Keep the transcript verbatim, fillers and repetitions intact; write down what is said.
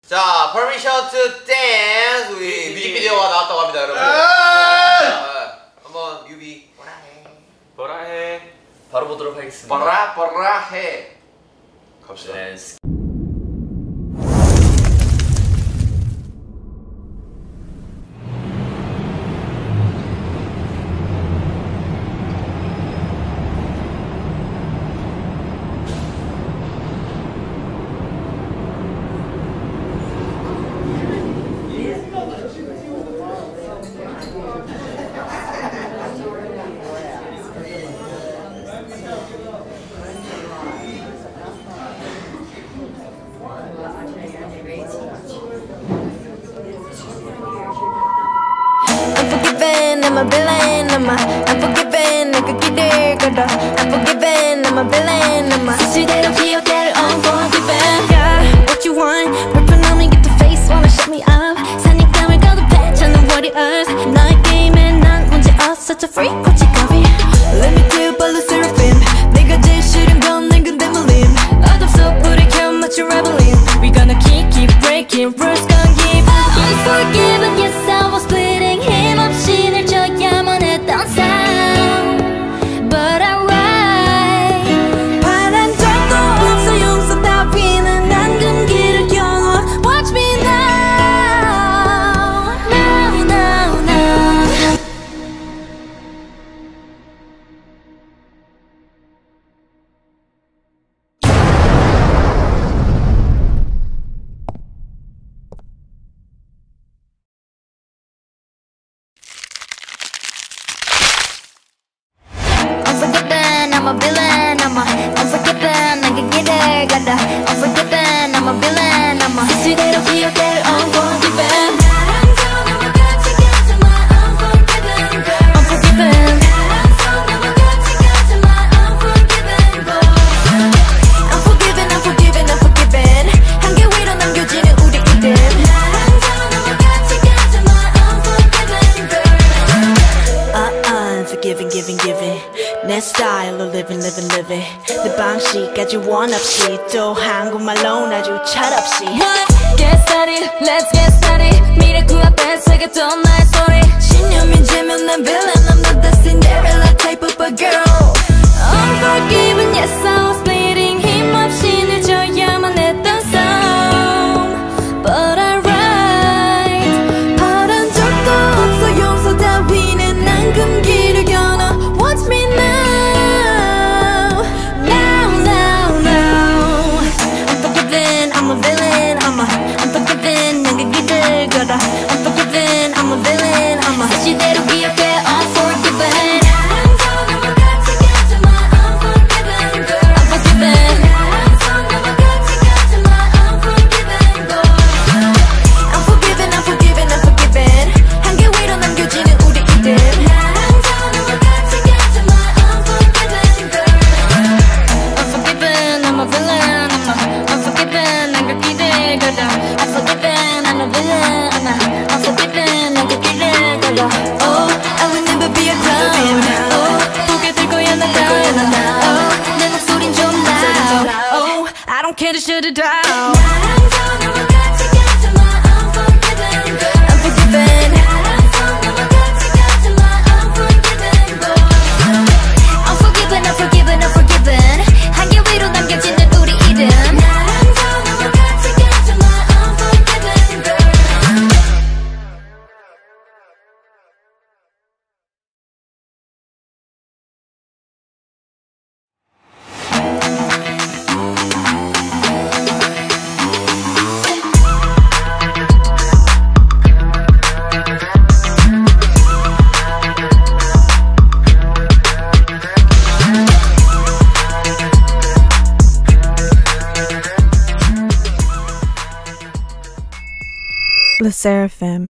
자, Permission to Dance 우리 뮤직비디오가 나왔다고 합니다, 여러분. 자, 한번 뮤비 보라 해. 보라 해. 바로 보도록 하겠습니다. 보라 보라 해. 갑시다. 댄스. Unforgiven, I'm a villain, I'm a Unforgiven, 내가 길을 걸어 Unforgiven, I'm a villain, I'm a 실제로 기억될 Unforgiven. Yeah, what you want, 불편함이 get the face, wanna shut me up 산익감을 거듭해, 찾는 warriors 너의 게임에 난 문제 없어, such a freak, 고치가비 Let me tell you about Sserafim 내가 제일 싫은 건 내 근데 물림 어둠 속 불을 켜 맞춰 rebelling We gonna keep, keep breaking, rules gonna keep Unforgiven, yes I was bleeding 힘없이 늘 져야만 했던 삶 But alright 바란 적도 없어 용서 따위는 안 든 길을 겨눠 Watch me now Now, now, now Unforgiven, I'm a villain, I'm a Unforgiven, 내가 길을 가다 Unforgiven, I'm a villain, I'm a 실제로 기억될 Unforgiven Unforgiven Unforgiven, unforgiven, unforgiven 한계 위로 남겨지는 우리 이름 Unforgiving, giving, giving 내 스타일로 living, living, living 내 방식까지 원 없이 또 한국말로 아주 철없이 Get started, let's get started 미래 그 앞에 새겼던 나의 소리 신념이 지면 난 villain I'm not the Cinderella type of a girl Unforgiven, yes I was bleeding 힘없이 늘 져야만 했던 싸움 But alright 바란 적도 없어 용서 따위는 난 금기를 겨눠 Watch me now Now, now, now Unforgiven, I'm a villain I'm a Unforgiven, 내가 길을 걸어 Unforgiven, I'm a villain I'm a 시대로 기억해 Unforgiven Unforgiven, unforgiven, unforgiven 한계 위로 남겨지는 우리 이름 Unforgiven, I'm a villain, I'm a Unforgiven, 내가 길을 걸어 Unforgiven, I'm a villain, I'm a Unforgiven, 내가 길을 걸어 Oh, I will never be a clown Oh, 보게 될 거야 나 Oh, 내 목소린 좀 loud Oh, I don't care to shut it down Unforgiven Unforgiven, unforgiven, unforgiven 한계 위로 남겨지는 우리 이름 Sserafim.